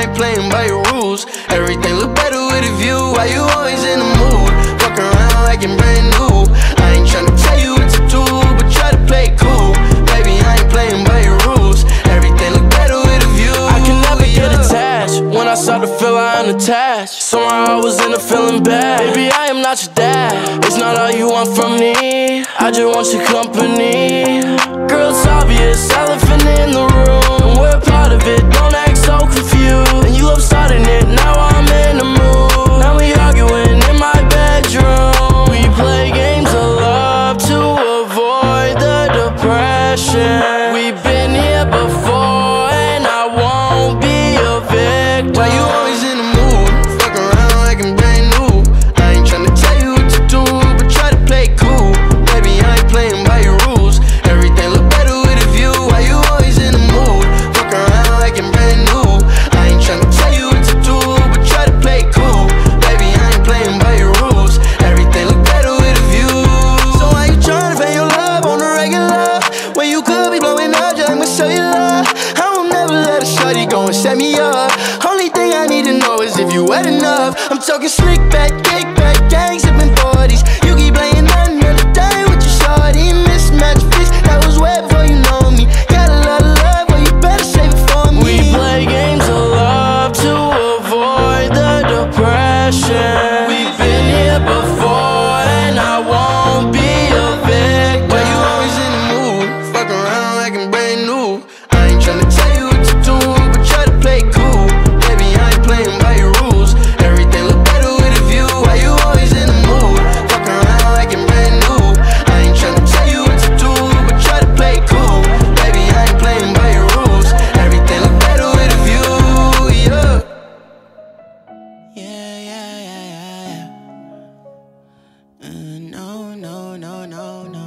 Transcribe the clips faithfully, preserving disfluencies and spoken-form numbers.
I ain't playing by your rules. Everything look better with a view. Why you always in the mood? Fuck around like I'm brand new. I ain't tryna tell you what to do, but try to play it cool. Baby, I ain't playing by your rules. Everything look better with a view. I can never get attached. When I start to feel I am attached, somehow I was in a feeling bad. Baby, I am not your dad. It's not all you want from me, I just want your company. Girl, it's obvious, elephant in the room. We're part of it, don't act so confused. And you love starting it, now I'm in the mood. Now we arguing in my bedroom. We play games of love to avoid the depression. We've been here before and I won't be a victim. Why you always in the mood? Fuck around like I'm brand new. I ain't tryna tell you what to do, but try to play it cool. Baby, I ain't playing by your rules. Everything look better with a view. Why you always in the mood? Fuck around like I'm brand new. I ain't tryna tell you what to do, but try to play it cool. Baby, I ain't playing by your rules. Everything look better with a view. So why you tryna pay your love on the regular when you could be blowing up just like my cellular? I will never let a shorty go and set me up. Only thing I need to know is if you wet enough. I'm talking slick back, kick back, gang sipping forties. You keep playing another day with your shorty. Mismatch fish that was wet before you know me. Got a lot of love, but you better save it for me. We play games of love to avoid the depression. We've been here before and I won't be a victim. Why you always in the mood? Fuck around like I'm brand new. I ain't tryna tell you what to do, but try to play it cool. Baby, I ain't playing by your rules. Everything look better with a view. Why you always in the mood? Fuck around like I'm brand new. I ain't tryna tell you what to do, but try to play it cool. Baby, I ain't playing by your rules. Everything look better with a view, yeah. Yeah, yeah, yeah, yeah, yeah. Uh, no, no, no, no, no.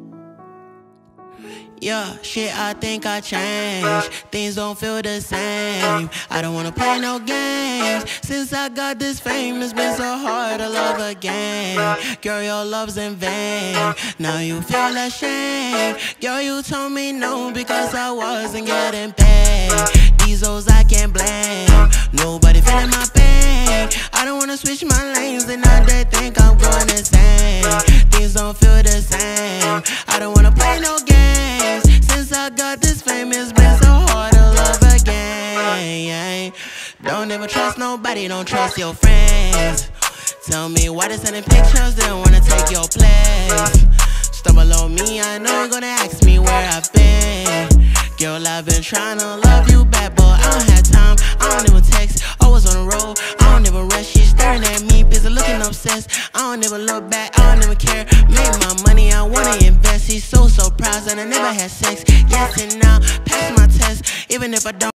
Yeah, shit, I think I changed. Things don't feel the same. I don't wanna play no games. Since I got this fame, it's been so hard to love again. Girl, your love's in vain. Now you feel ashamed. Girl, you told me no because I wasn't getting paid. These hoes I can't blame. Nobody feeling my pain. I don't wanna switch my lanes and now they think I'm going insane. Things don't feel the same. I don't wanna play no games. Since I got this fame, it's been so hard to love again. Don't ever trust nobody, don't trust your friends. Tell me why they sending pictures, they don't wanna take your place. Stumble on me, I know you're gonna ask me where I've been. Girl, I've been trying to love you back, but I don't have time, I don't even text. Always on the road, I don't even rush. She's staring at me, busy looking obsessed. I don't even look back, I don't even care. Make my money, I wanna invest. He's so, so proud that I never had sex. Yes and now, pass my test, even if I don't.